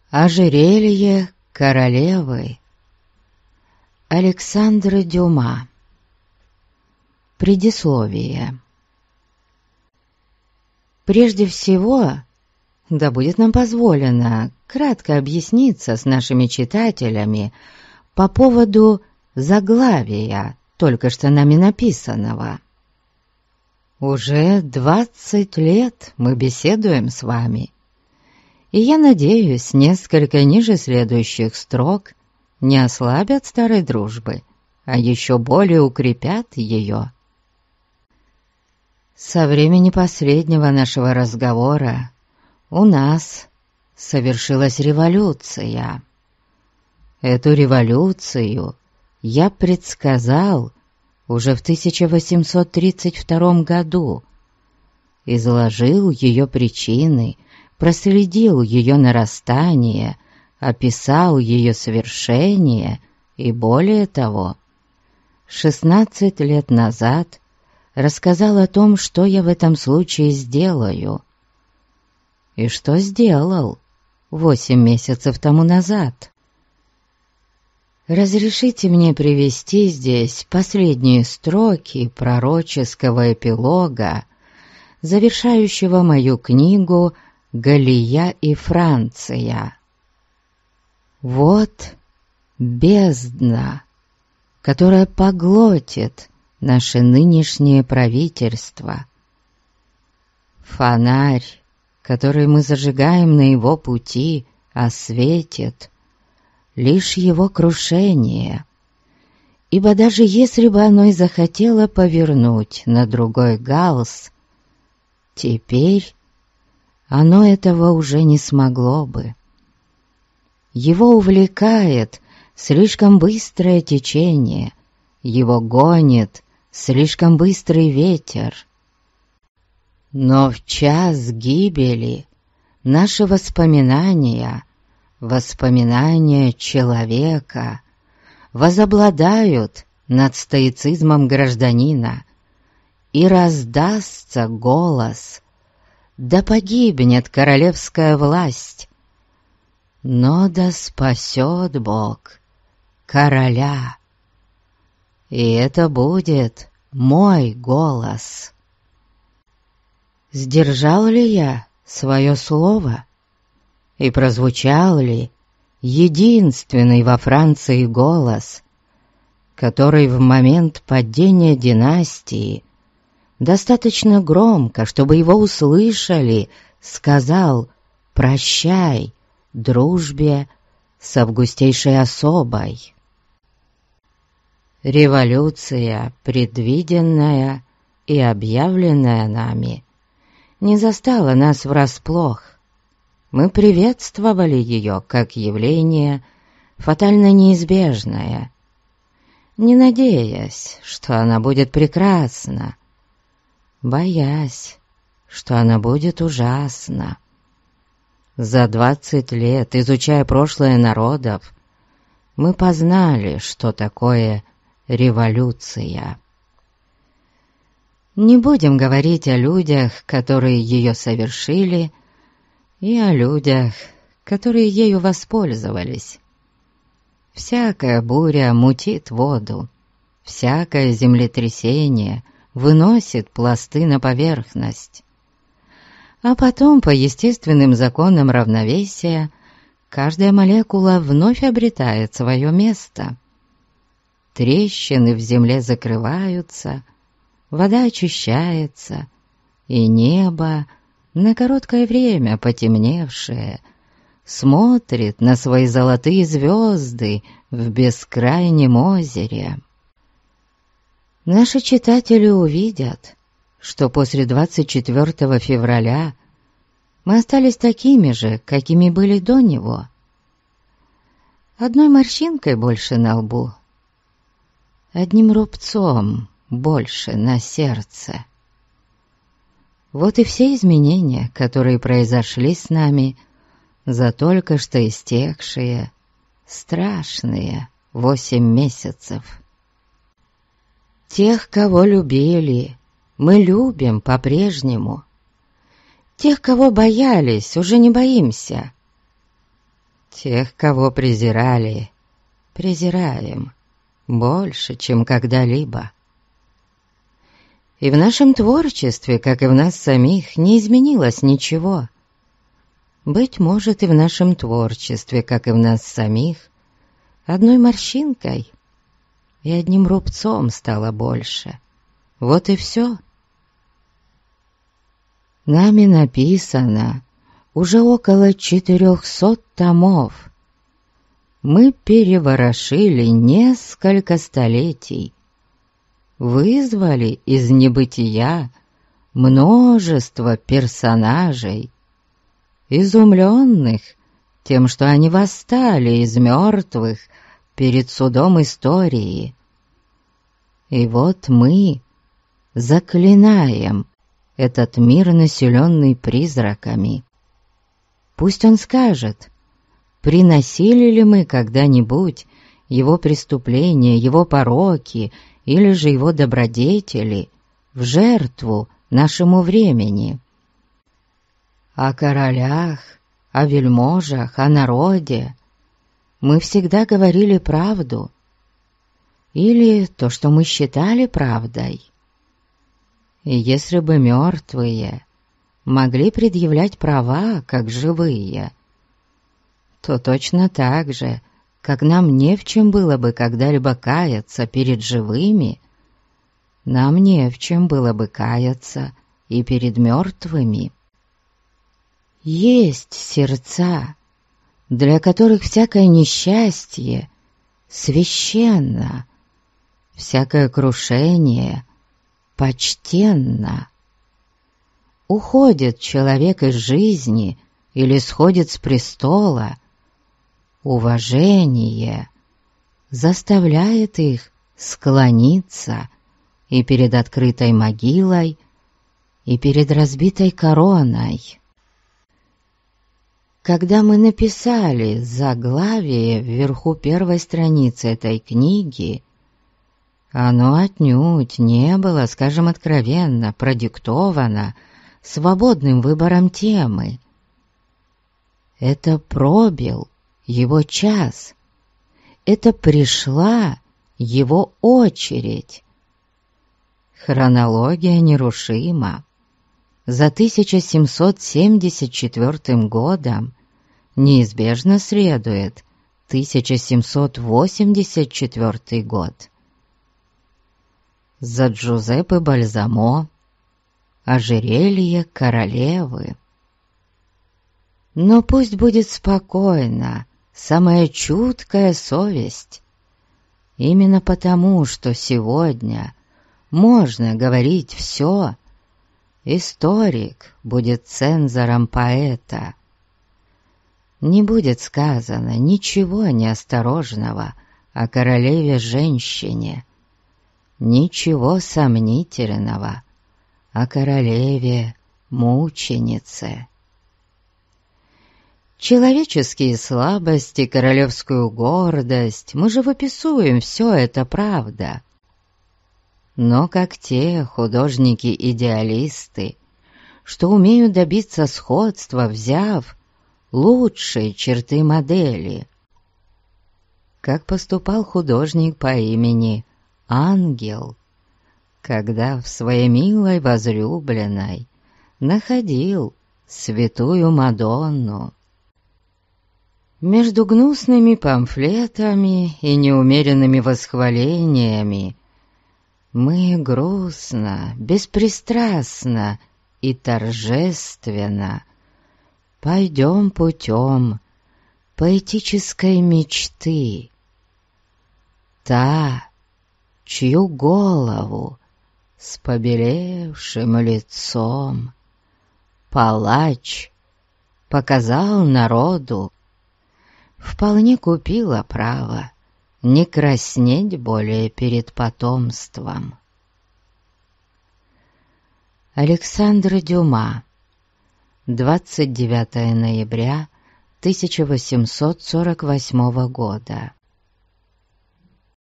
Ожерелье королевы. Александр Дюма. Предисловие. Прежде всего, да будет нам позволено кратко объясниться с нашими читателями по поводу заглавия, только что нами написанного. Уже 20 лет мы беседуем с вами, и я надеюсь, несколько ниже следующих строк не ослабят старой дружбы, а еще более укрепят ее. Со времени последнего нашего разговора у нас совершилась революция. Эту революцию я предсказал уже в 1832 году, изложил ее причины, проследил ее нарастание, описал ее совершение и, более того, 16 лет назад рассказал о том, что я в этом случае сделаю. И что сделал 8 месяцев тому назад. Разрешите мне привести здесь последние строки пророческого эпилога, завершающего мою книгу «Галия и Франция». Вот бездна, которая поглотит наше нынешнее правительство. Фонарь, который мы зажигаем на его пути, осветит лишь его крушение, ибо даже если бы оно и захотело повернуть на другой галс, теперь оно этого уже не смогло бы. Его увлекает слишком быстрое течение, его гонит слишком быстрый ветер. Но в час гибели наши воспоминания человека возобладают над стоицизмом гражданина, и раздастся голос: «Да погибнет королевская власть, но да спасет Бог короля». И это будет мой голос. Сдержал ли я свое слово? И прозвучал ли единственный во Франции голос, который в момент падения династии достаточно громко, чтобы его услышали, сказал «Прощай дружбе с августейшей особой»? Революция, предвиденная и объявленная нами, не застала нас врасплох. Мы приветствовали ее как явление фатально неизбежное, не надеясь, что она будет прекрасна, боясь, что она будет ужасна. За 20 лет, изучая прошлое народов, мы познали, что такое революция. Не будем говорить о людях, которые ее совершили, и о людях, которые ею воспользовались. Всякая буря мутит воду, всякое землетрясение выносит пласты на поверхность, а потом по естественным законам равновесия каждая молекула вновь обретает свое место. Трещины в земле закрываются, вода очищается, и небо, на короткое время потемневшее, смотрит на свои золотые звезды в бескрайнем озере. Наши читатели увидят, что после 24 февраля мы остались такими же, какими были до него. Одной морщинкой больше на лбу, одним рубцом больше на сердце. Вот и все изменения, которые произошли с нами за только что истекшие страшные 8 месяцев. Тех, кого любили, мы любим по-прежнему. Тех, кого боялись, уже не боимся. Тех, кого презирали, презираем больше, чем когда-либо. И в нашем творчестве, как и в нас самих, не изменилось ничего. Быть может, и в нашем творчестве, как и в нас самих, одной морщинкой и одним рубцом стало больше. Вот и все. Нами написано уже около 400 томов. Мы переворошили несколько столетий, вызвали из небытия множество персонажей, изумленных тем, что они восстали из мертвых перед судом истории. И вот мы заклинаем этот мир, населенный призраками. Пусть он скажет, приносили ли мы когда-нибудь его преступления, его пороки или же его добродетели в жертву нашему времени. О королях, о вельможах, о народе мы всегда говорили правду, или то, что мы считали правдой. И если бы мертвые могли предъявлять права, как живые, то точно так же, как нам не в чем было бы когда-либо каяться перед живыми, нам не в чем было бы каяться и перед мертвыми. Есть сердца, для которых всякое несчастье священно, всякое крушение почтенно. Уходит человек из жизни или сходит с престола, уважение заставляет их склониться и перед открытой могилой, и перед разбитой короной. Когда мы написали заглавие вверху первой страницы этой книги, оно отнюдь не было, скажем откровенно, продиктовано свободным выбором темы. Это пробил его час, это пришла его очередь. Хронология нерушима. За 1774 годом неизбежно следует 1784 год. За Джузеппе Бальзамо ожерелье королевы. Но пусть будет спокойна самая чуткая совесть. Именно потому, что сегодня можно говорить все, историк будет цензором поэта. Не будет сказано ничего неосторожного о королеве-женщине, ничего сомнительного о королеве-мученице. Человеческие слабости, королевскую гордость, мы же выписываем, все это правда. Но как те художники-идеалисты, что умеют добиться сходства, взяв лучшие черты модели. Как поступал художник по имени Ангел, когда в своей милой возлюбленной находил святую Мадонну. Между гнусными памфлетами и неумеренными восхвалениями мы грустно, беспристрастно и торжественно пойдем путем поэтической мечты. Та, чью голову с побелевшим лицом палач показал народу, вполне купила право не краснеть более перед потомством. Александр Дюма. 29 ноября 1848 года.